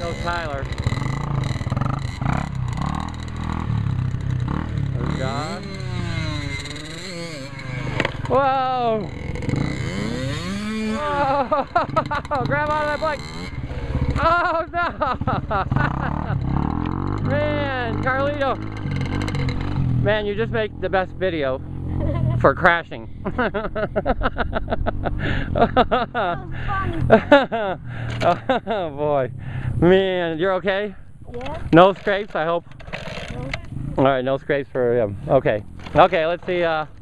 goes Tyler. There's John. Whoa! Whoa! Grab onto that bike! Oh no! Man, Carlito! Man, you just make the best video for crashing. Oh boy. Man, you're okay? Yeah. No scrapes, I hope? No. Alright, no scrapes for him. Okay. Okay, let's see.